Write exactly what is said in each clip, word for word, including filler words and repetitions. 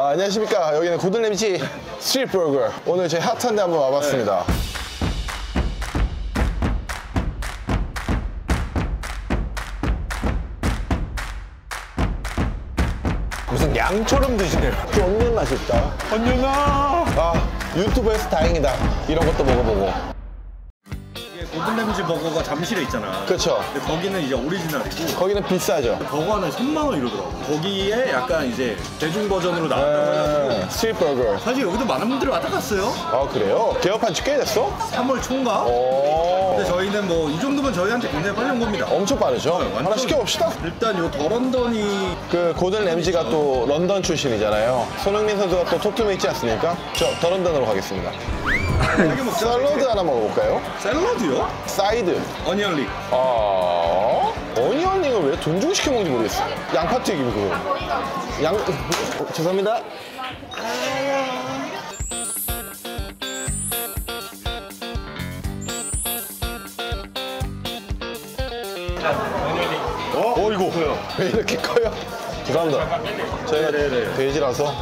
안녕하십니까. 여기는 고든램지 스트릿버거. 오늘 저희 핫한데 한번 와봤습니다. 네. 무슨 양처럼 드시네요. 좀 없는 맛이 있다. 언제나. 아, 유튜브에서 다행이다. 이런 것도 먹어보고. 고든램지 버거가 잠실에 있잖아. 그렇죠. 근데 거기는 이제 오리지널이고 거기는 비싸죠. 버거 하나에 삼만 원 이러더라고. 거기에 약간 이제 대중 버전으로 나왔다고 해가지고 스트릿버거. 사실 여기도 많은 분들이 왔다 갔어요. 아, 그래요? 개업한 지 꽤 됐어? 삼월 초인가? 오. 근데 저희는 뭐 이 정도면 저희한테 굉장히 빨리 온 겁니다. 엄청 빠르죠? 네, 완전- 하나 시켜봅시다. 일단 요 더런던이 그 고든램지가 또 런던 출신이잖아요. 손흥민 선수가 또 토트넘에 있지 않습니까? 저 더런던으로 가겠습니다. 되게 먹자. 샐러드 하나 먹어볼까요? 샐러드요? 사이드. 어니언리. 아, 어니언링을 왜 돈 주고 시켜 먹는지 모르겠어. 양파튀김 그거. 양, 어, 죄송합니다. 어, 어 이거 왜 이렇게 커요? 죄송합니다. 저희가 돼지라서.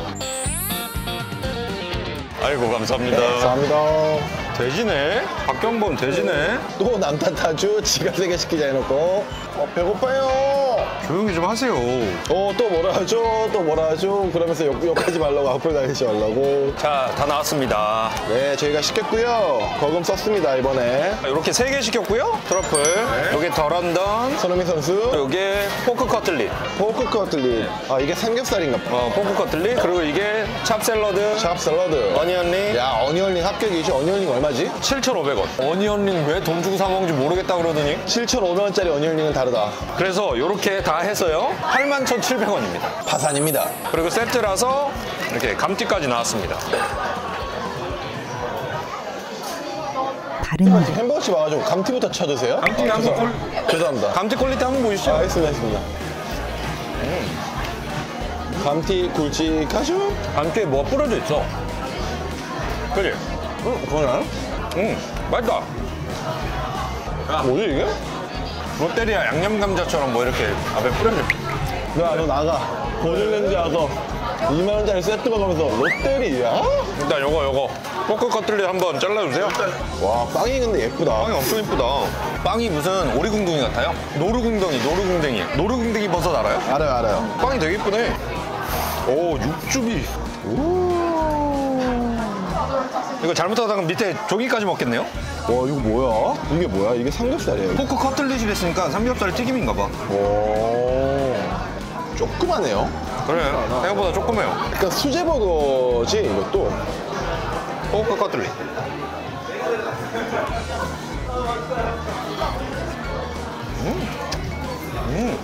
아이고, 감사합니다. 감사합니다. 돼지네? 박경범 돼지네? 또 남 탓하죠. 지가 세게 시키자 해놓고. 어, 배고파요. 조용히 좀 하세요. 어, 또 뭐라 하죠? 또 뭐라 하죠? 그러면서 욕, 욕하지 말라고, 앞으로 다니지 말라고. 자, 다 나왔습니다. 네, 저희가 시켰고요. 거금 썼습니다, 이번에. 이렇게 세 개 시켰고요. 트러플. 네. 여기 더런던. 손흥민 선수. 여기 포크 커틀릿. 포크 커틀릿. 아, 이게 삼겹살인가 봐. 어, 포크 커틀릿. 그리고 이게 찹 샐러드. 찹 샐러드. 어니언링. 야, 어니언링 합격이지. 어니언링 얼마지? 칠천오백 원. 어니언링 왜 돈 주고 사 먹는지 모르겠다 그러더니. 칠천오백 원짜리 어니언링은 다르다. 그래서 이렇게 다 해서요. 팔만 천칠백 원입니다. 파산입니다. 그리고 세트라서 이렇게 감튀까지 나왔습니다. 다른 일. 햄버거집 와가지고 감튀부터 쳐드세요? 감튀 아, 한번 죄송- 죄송합니다. 감튀 퀄리티 한번 보시죠. 아, 알겠습니다, 알겠습니다. 감튀 굵직하죠? 감튀에 뭐가 뿌려져 있어. 그지? 응, 그거나? 응, 맛있다. 뭐지, 이게? 롯데리아 양념 감자처럼 뭐 이렇게 앞에 뿌려져. 야, 너 나가. 고든램지 와서 이만 원짜리 세트 먹으면서 롯데리아? 일단 요거 요거 포크 커틀릿 한번 잘라주세요. 와, 빵이 근데 예쁘다. 빵이 엄청 이쁘다. 빵이 무슨 오리궁둥이 같아요? 노루궁덩이, 노루궁뎅이. 노루궁뎅이 버섯 알아요? 알아요, 알아요. 빵이 되게 이쁘네. 오, 육즙이. 이거 잘못하다가 밑에 조기까지 먹겠네요? 와, 이거 뭐야? 이게 뭐야? 이게 삼겹살이에요. 포크 커틀릿이 됐으니까 삼겹살 튀김인가 봐. 오, 조그마네요. 그래, 생각보다 조그매요. 그러니까 수제버거지, 이것도. 포크 커틀릿. 음. 음.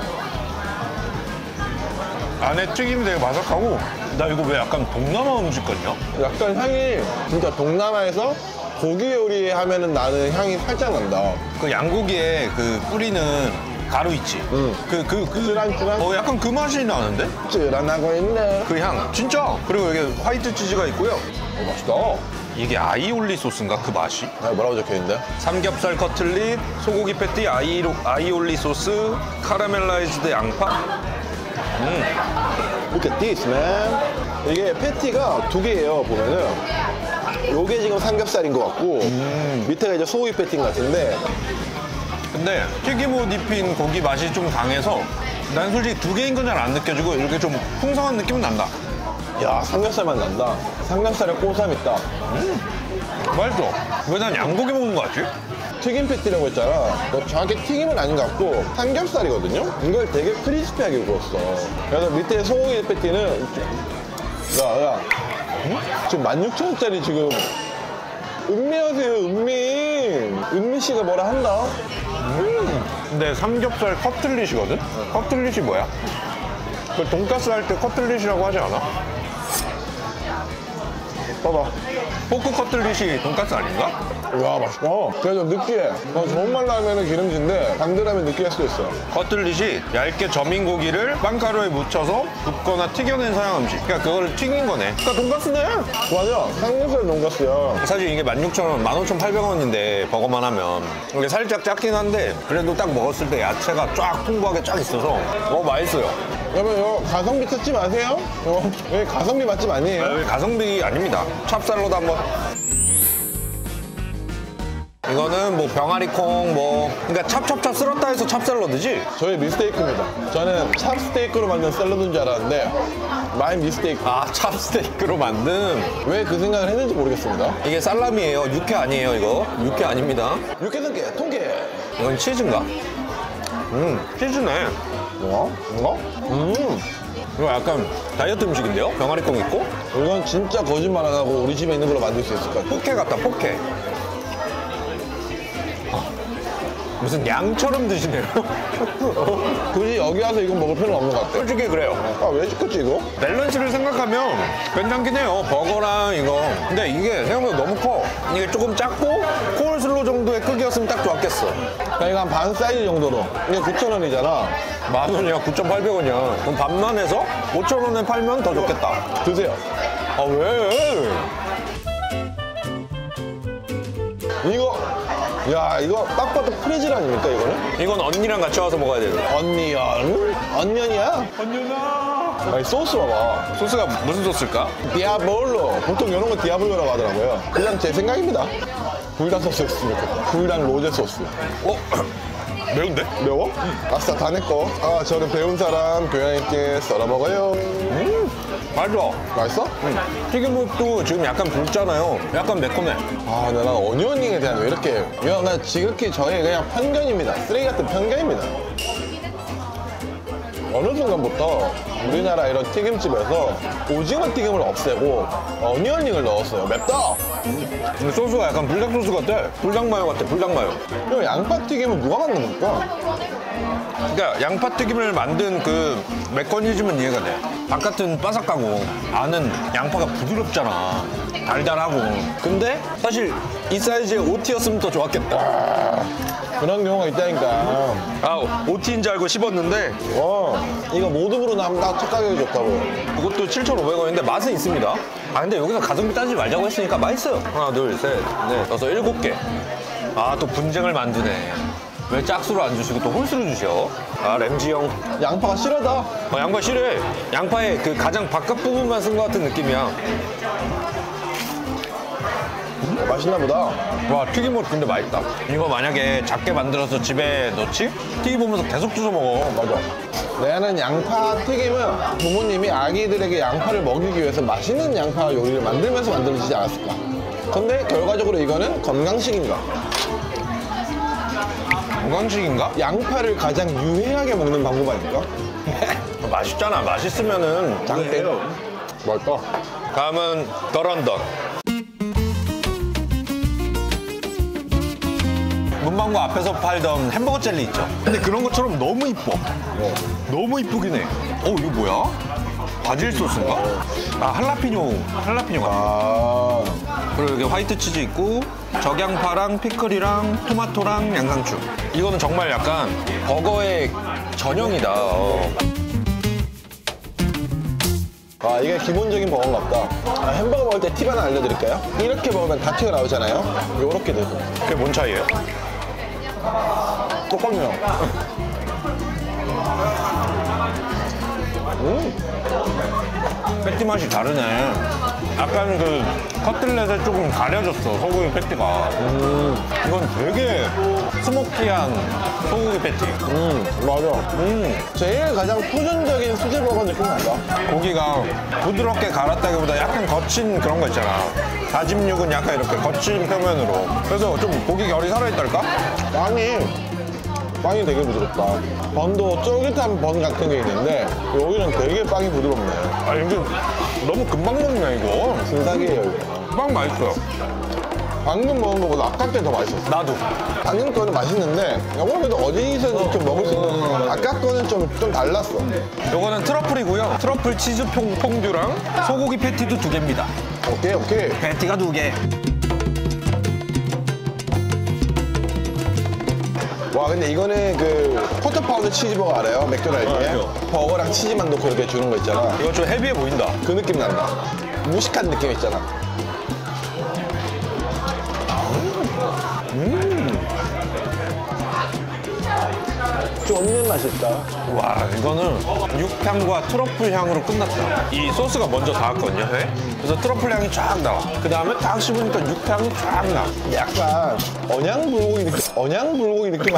안에 튀김이 되게 바삭하고. 나 이거 왜 약간 동남아 음식 같냐? 약간 향이 진짜 동남아에서 고기 요리 하면은 나는 향이 살짝 난다. 그 양고기에 그 뿌리는 가루 있지? 응. 그, 그, 그. 쯔란쯔란? 어, 약간 그 맛이 나는데? 쯔란하고 있네. 그 향. 진짜. 그리고 여기 화이트 치즈가 있고요. 어, 맛있다. 이게 아이올리 소스인가? 그 맛이? 아, 뭐라고 적혀있는데? 삼겹살 커틀릿, 소고기 패티, 아이로, 아이올리 소스, 카라멜라이즈드 양파. 음. Look at this, man. 이게 패티가 두 개예요, 보면은. 요게 지금 삼겹살인 것 같고, 음. 밑에가 이제 소고기 패티인 것 같은데, 근데 튀김 옷 입힌 고기 맛이 좀 강해서 난 솔직히 두 개인 건 잘 안 느껴지고 이렇게 좀 풍성한 느낌은 난다. 야, 삼겹살만 난다. 삼겹살에 고소함 있다. 맛있어. 왜 난 양고기 먹는 거 같지? 튀김 패티라고 했잖아. 뭐 정확히 튀김은 아닌 것 같고 삼겹살이거든요? 이걸 되게 크리스피하게 구웠어. 그래서 밑에 소고기 패티는 야, 야. 응? 지금 만 육천 원짜리 지금 은미하세요, 은미. 은미 씨가 뭐라 한다? 음. 근데 삼겹살 커틀릿이거든? 커틀릿이 뭐야? 그 돈가스 할 때 커틀릿이라고 하지 않아? 봐봐. 포크 커틀릿이 돈가스 아닌가? 와, 맛있다. 그래서 느끼해. 어, 좋은 말로 하면 기름진데 당들하면 느끼할 수도 있어. 커틀릿이 얇게 점인 고기를 빵가루에 묻혀서 굽거나 튀겨낸 서양 음식. 그러니까 그걸 튀긴 거네. 그러니까 돈가스네. 맞아. 삼겹살 돈가스야. 사실 이게 만 육천 원, 만 오천 팔백 원인데 버거만 하면 이게 살짝 작긴 한데 그래도 딱 먹었을 때 야채가 쫙 풍부하게 쫙 있어서 어 맛있어요. 여러분 이거 가성비 찾지 마세요. 이거 왜 가성비 맛집 아니에요? 아, 가성비 아닙니다. 찹쌀로도 한번. 이거는 뭐 병아리콩 뭐 그러니까 찹찹찹 쓸었다 해서 찹샐러드지? 저의 미스테이크입니다. 저는 찹스테이크로 만든 샐러드인 줄 알았는데 마이 미스테이크. 아 찹스테이크로 만든. 왜 그 생각을 했는지 모르겠습니다. 이게 살라미예요. 육회 아니에요 이거. 육회 아닙니다. 육개승계 통계. 이건 치즈인가? 음 치즈네. 뭐야? 이거? 음. 이거 약간 다이어트 음식인데요? 병아리콩 있고 이건 진짜 거짓말 안 하고 우리 집에 있는 걸로 만들 수 있을 것 같아. 포케 같다 포케. 무슨 양처럼 드시네요. 굳이 여기 와서 이거 먹을 필요는 없는 것 같아. 솔직히 그래요. 아, 왜 시켰지 이거? 밸런스를 생각하면 괜찮긴 해요. 버거랑 이거. 근데 이게 생각보다 너무 커. 이게 조금 작고 코울슬로 정도의 크기였으면 딱 좋았겠어. 그러니까 이거 한 반 사이즈 정도로. 이게 구천 원이잖아. 만 원이야 구천팔백 원이야. 그럼 반만 해서 오천 원에 팔면 더 좋겠다. 드세요. 아 왜? 이거, 야, 이거 딱 봐도 프레질 아닙니까, 이거는? 이건 언니랑 같이 와서 먹어야 돼요. 언니언? 언년이야? 언니나. 아니, 소스 봐봐. 소스가 무슨 소스일까? 디아볼로. 보통 이런 거 디아볼로라고 하더라고요. 그냥 제 생각입니다. 불닭 소스였으면 좋겠다. 불닭 로제 소스. 어? 매운데? 매워? 아싸, 다 내 거. 아, 저는 배운 사람 교양 있게 썰어 먹어요. 음, 맛있어. 맛있어? 응. 튀김옷도 지금 약간 붉잖아요. 약간 매콤해. 아, 근데 난 어니언링에 대한 왜 이렇게. 이건 난 지극히 저의 그냥 편견입니다. 쓰레기 같은 편견입니다. 어느 순간부터 우리나라 이런 튀김집에서 오징어 튀김을 없애고 어니언링을 넣었어요. 맵다! 근데 소스가 약간 불닭 소스 같아. 불닭 마요 같아. 불닭 마요. 이거 양파 튀김은 누가 만든 걸까? 그러니까 양파 튀김을 만든 그 메커니즘은 이해가 돼. 바깥은 바삭하고 안은 양파가 부드럽잖아. 달달하고. 근데 사실 이 사이즈의 오티였으면 더 좋았겠다. 그런 경우가 있다니까. 아, 오티인 줄 알고 씹었는데 어, 이거 모듬으로 나면 딱 첫 가격이 좋다고. 이것도 칠천오백 원인데 맛은 있습니다. 아 근데 여기서 가성비 따지지 말자고 했으니까 맛있어요. 하나, 둘, 셋, 넷, 여섯, 일곱 개. 아 또 분쟁을 만드네. 왜 짝수로 안 주시고 또 홀수로 주셔? 아 램지 형. 양파가 실하다. 어, 양파 싫어해. 양파의 그 가장 바깥 부분만 쓴 것 같은 느낌이야. 어, 맛있나 보다. 와 튀김옷 근데 맛있다. 이거 만약에 작게 만들어서 집에 넣지? 튀기 보면서 계속 주워 먹어. 맞아. 내는 양파 튀김은 부모님이 아기들에게 양파를 먹이기 위해서 맛있는 양파 요리를 만들면서 만들어지지 않았을까. 근데 결과적으로 이거는 건강식인가? 건강식인가? 양파를 가장 유해하게 먹는 방법 아닐까? 맛있잖아. 맛있으면은 장땡. 맛있다. 다음은 더런던. 문방구 앞에서 팔던 햄버거 젤리 있죠? 근데 그런 것처럼 너무 이뻐. 어. 너무 이쁘긴 해. 어, 이거 뭐야? 바질 소스인가? 아, 할라피뇨. 할라피뇨 같아. 아, 그리고 여기 화이트 치즈 있고 적양파랑 피클이랑 토마토랑 양상추. 이거는 정말 약간 버거의 전형이다. 어. 아 이게 기본적인 버거인가 보다. 아, 햄버거 먹을 때 팁 하나 알려드릴까요? 이렇게 먹으면 다 튀어나오잖아요. 요렇게 되죠. 그게 뭔 차이예요? 똑같네요. 음. 패티 맛이 다르네. 약간 그 커틀렛에 조금 가려졌어, 소고기 패티가. 음. 이건 되게 스모키한 소고기 패티. 음, 맞아. 음. 제일 가장 표준적인 수제버거 느낌 난다. 고기가 부드럽게 갈았다기보다 약간 거친 그런 거 있잖아. 다짐 육은 약간 이렇게 거친 표면으로. 그래서 좀 고기 결이 살아있달까? 빵이, 빵이 되게 부드럽다. 번도 쫄깃한 번 같은 게 있는데 여기는 되게 빵이 부드럽네. 아, 이게 너무 금방 먹네, 이거. 진상이에요, 이거. 빵 맛있어요. 방금 먹은 거보다 아까 게 더 맛있었어. 나도. 방금 거는 맛있는데 이거는 그래도 어디서 좀 먹을 수 있는 아까 거는 좀, 좀 달랐어. 요거는 트러플이고요. 트러플 치즈 퐁, 퐁듀랑 소고기 패티도 두 개입니다. 오케이, 오케이. 패티가 두 개. 와 근데 이거는 그 쿼터 파운드 치즈버거 알아요? 맥도날드에 알죠. 버거랑 치즈만 넣고 이렇게 주는 거 있잖아. 이거 좀 헤비해 보인다. 그 느낌 난다. 무식한 느낌 있잖아. 좋네, 맛있다. 와, 이거는 육향과 트러플 향으로 끝났다. 이 소스가 먼저 닿았거든요, 회. 그래서 트러플 향이 쫙 나와. 그 다음에 딱 씹으니까 육향이 쫙 나. 약간 언양 불고기 느낌, 언양 불고기 느낌.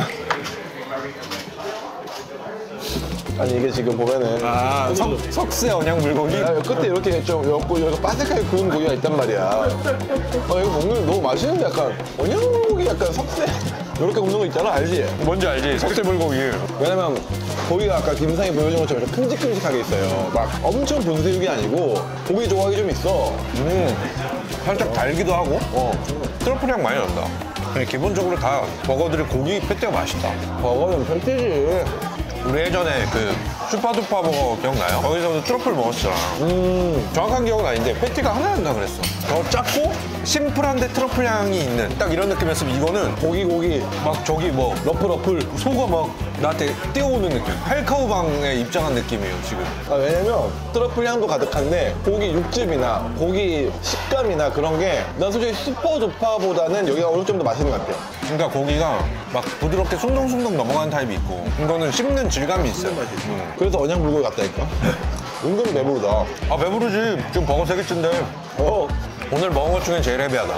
아니 이게 지금 보면은 아, 석, 석쇠 언양 불고기? 야, 끝에 이렇게 좀 엽고 여기 바삭하게 구운 고기가 있단 말이야. 아 이거 먹는 게 너무 맛있는데 약간 언양 불고기 약간 석쇠 이렇게 굽는 거 있잖아, 알지? 뭔지 알지? 석쇠 불고기. 왜냐면 고기가 아까 김상이 보여준 것처럼 좀 큼직큼직하게 있어요. 막 엄청 분쇄육이 아니고 고기 조각이 좀 있어. 음, 살짝 달기도 하고, 어, 트러플 향 많이 난다. 근데 기본적으로 다 버거들이 고기 패티가 맛있다. 버거는 편티지. 우리 예전에 그 슈퍼두파 버거 기억나요? 거기서도 트러플 먹었잖아. 음. 정확한 기억은 아닌데 패티가 하나 난다 그랬어. 더 작고 심플한데 트러플 향이 있는 딱 이런 느낌이었으면 이거는 고기 고기 막 저기 뭐 러플 러플. 소가 막 나한테 뛰어오는 느낌. 헬카우방에 입장한 느낌이에요 지금. 아, 왜냐면 트러플 향도 가득한데 고기 육즙이나 고기 식감이나 그런 게 난 솔직히 슈퍼두파보다는 여기가 어느 정도 맛있는 것 같아요. 그러니까 고기가 막 부드럽게 숭덩숭덩 넘어가는 타입이 있고 이거는 씹는 질감이 있어요. 음. 그래서 언양 불고기 같다니까. 은근 배부르다. 아 배부르지. 지금 버거 세 개째인데 어. 오늘 먹은 것 중에 제일 헤비하다.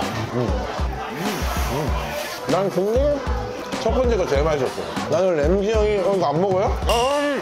난 근데 첫 번째가 제일 맛있었어. 나는 램지 형이 어, 이거 안 먹어요? 아,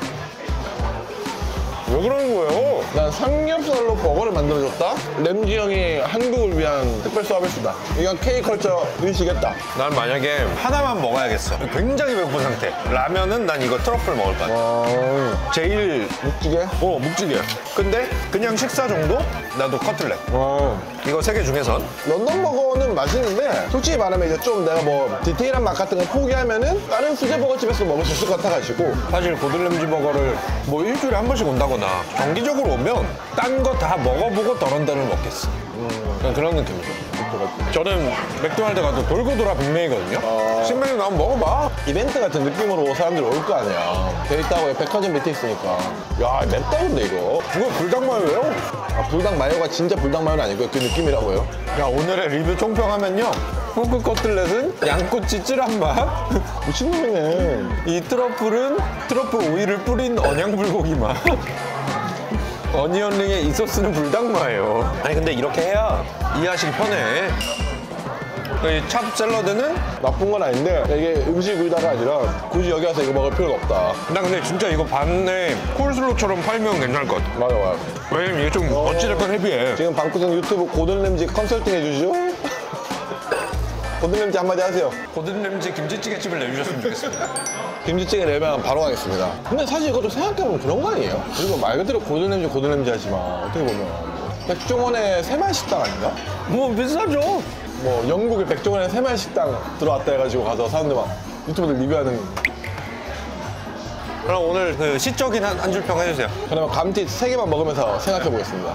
왜 그러는 거예요? 난 삼겹살로 버거를 만들어줬다? 램지 형이 한국을 위한 특별 서비스다. 이건 K컬처 의식했다. 난 만약에 하나만 먹어야겠어. 굉장히 배고픈 상태. 라면은 난 이거 트러플 먹을 것 같아. 어, 제일 묵직해? 어 묵직해. 근데 그냥 식사 정도? 나도 커틀렛. 어. 이거 세 개 중에선 런던 버거는 맛있는데 솔직히 말하면 이제 좀 내가 뭐 디테일한 맛 같은 거 포기하면은 다른 수제 버거집에서 먹을 수 있을 것 같아가지고 사실 고들램지 버거를 뭐 일주일에 한 번씩 온다거나 정기적으로 오면 딴 거 다 먹어보고 더 런던을 먹겠어. 그냥 그런 느낌이죠. 저는 맥도날드 가도 돌고 돌아 빅메이거든요. 신메뉴 나오면 먹어봐. 이벤트 같은 느낌으로 사람들이 올 거 아니야. 돼 있다고 백화점 밑에 있으니까. 야 맵다 근데 이거. 이거 불닭마요예요? 아, 불닭 마요가 진짜 불닭 마요는 아니고요. 그 느낌이라고요. 야 오늘의 리뷰 총평하면요. 포크 커틀렛은 양꼬치 찌질한 맛. 미친놈이네. 이 트러플은 트러플 오일을 뿌린 언양 불고기 맛. 어니언링에 이 소스는 불닭마예요. 아니 근데 이렇게 해야 이해하시기 편해. 이 찹 샐러드는 나쁜 건 아닌데 이게 음식 의다가 아니라 굳이 여기 와서 이거 먹을 필요가 없다. 나 근데 진짜 이거 반에 콜슬로처럼 팔면 괜찮을 것 같아. 맞아 맞아. 왜냐면 이게 좀 어찌됐건 헤비해. 지금 방구석 유튜브 고든램지 컨설팅 해주시죠? 고든램지 한마디 하세요. 고든램지 김치찌개집을 내주셨으면 좋겠습니다. 김치찌개 내면 바로 가겠습니다. 근데 사실 이것도 생각해보면 그런 거 아니에요? 그리고 말 그대로 고든램지 고든램지 하지만 어떻게 보면 백종원의 새말식당 아닌가? 뭐 비싸죠. 뭐 영국의 백종원의 새말식당 들어왔다 해가지고 가서 사람들 막 유튜브들 리뷰하는. 그럼 오늘 그 시적인 한, 한 줄 평 해주세요. 그러면 감튀 세 개만 먹으면서 생각해보겠습니다.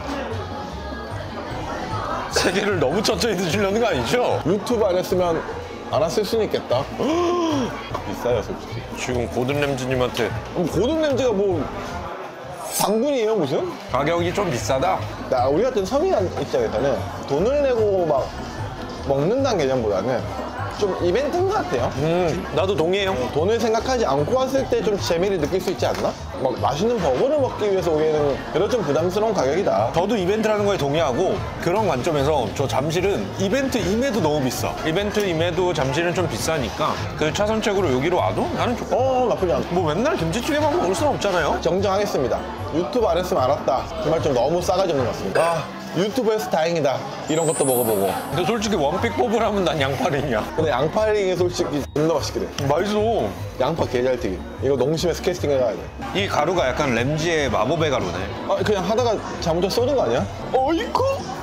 세 개를 너무 천천히 드시려는 거 아니죠? 유튜브 안 했으면 안 왔을 수는 있겠다. 비싸요 솔직히. 지금 고든램지님한테 그럼 고든램지가 뭐 당분이에요 무슨? 가격이 좀 비싸다? 나 우리 같은 서민한 입장에서는 돈을 내고 막 먹는다는 개념보다는 좀 이벤트인 것 같아요. 음, 나도 동의해요. 돈을 생각하지 않고 왔을 때 좀 재미를 느낄 수 있지 않나? 막 맛있는 버거를 먹기 위해서 오기에는 그래도 좀 부담스러운 가격이다. 저도 이벤트라는 거에 동의하고 그런 관점에서 저 잠실은 이벤트임에도 너무 비싸. 이벤트임에도 잠실은 좀 비싸니까 그 차선책으로 여기로 와도 나는 좋고 어 나쁘지 않고. 뭐 맨날 김치찌개만 먹을 수는 없잖아요. 정정하겠습니다. 유튜브 안 했으면 알았다. 그 말 좀 너무 싸가지 없는 것 같습니다. 아, 유튜브에서 다행이다. 이런 것도 먹어보고. 근데 솔직히 원픽 뽑으라면 난 양파링이야. 근데 양파링이 솔직히 존나 맛있게 돼. 맛있어. 양파 개잘튀기. 이거 농심에서 캐스팅 해가야 돼. 이 가루가 약간 램지의 마법의 가루네. 아, 그냥 하다가 잘못해서 쏟은 거 아니야? 어이쿠!